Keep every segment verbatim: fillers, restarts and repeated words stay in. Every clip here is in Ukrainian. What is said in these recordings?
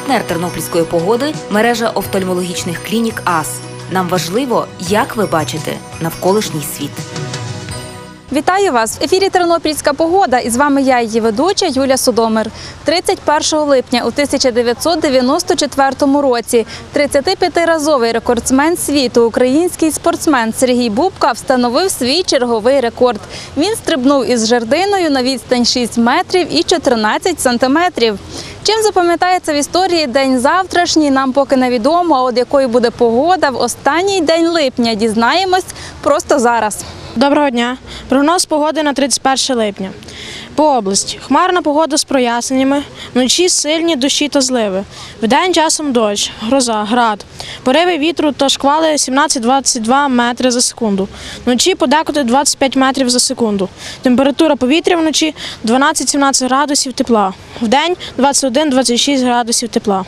Партнер тернопільської погоди – мережа офтальмологічних клінік АС. Нам важливо, як ви бачите навколишній світ. Вітаю вас! В ефірі «Тернопільська погода» і з вами я, її ведуча Юлія Судомир. тридцять першого липня у тисяча дев'ятсот дев'яносто четвертому році тридцятип'ятиразовий рекордсмен світу, український спортсмен Сергій Бубка встановив свій черговий рекорд. Він стрибнув із жердиною на відстань шість метрів і чотирнадцять сантиметрів. Чим запам'ятається в історії день завтрашній, нам поки невідомо, а от якою буде погода в останній день липня, дізнаємось просто зараз. Доброго дня. Прогноз погоди на тридцять перше липня. По області. Хмарна погода з проясненнями, вночі сильні дощі та зливи. Вдень часом дощ, гроза, град. Пориви вітру та шквали сімнадцять-двадцять два метри за секунду. Вночі подекуди двадцять п'ять метрів за секунду. Температура повітря вночі дванадцять-сімнадцять градусів тепла. Вдень двадцять один-двадцять шість градусів тепла.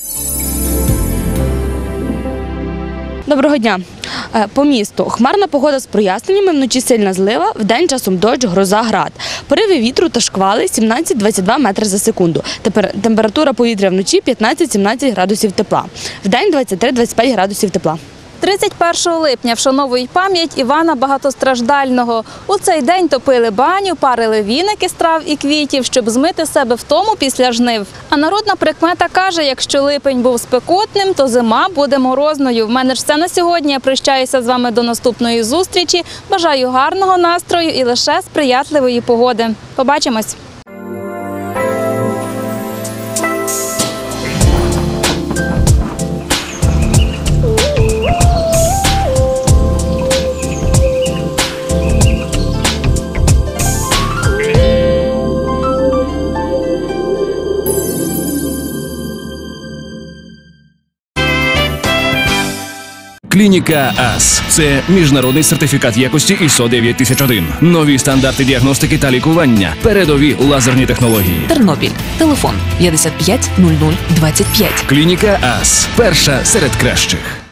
Доброго дня. По місту. Хмарна погода з проясненнями, вночі сильна злива, вдень часом дощ, гроза, град. Пориви вітру та шквали сімнадцять-двадцять два метри за секунду. Температура повітря вночі п'ятнадцять-сімнадцять градусів тепла. Вдень двадцять три-двадцять п'ять градусів тепла. тридцять першого липня вшановують пам'ять Івана Багатостраждального. У цей день топили баню, парили віники з трав і квітів, щоб змити себе втому після жнив. А народна прикмета каже, якщо липень був спекотним, то зима буде морозною. В мене ж все на сьогодні. Я прощаюся з вами до наступної зустрічі. Бажаю гарного настрою і лише сприятливої погоди. Побачимось! Клініка АС – це міжнародний сертифікат якості ай ес о дев'ять тисяч один. Нові стандарти діагностики та лікування. Передові лазерні технології. Тернопіль. Телефон п'ятдесят п'ять нуль нуль двадцять п'ять. Клініка АС – перша серед кращих.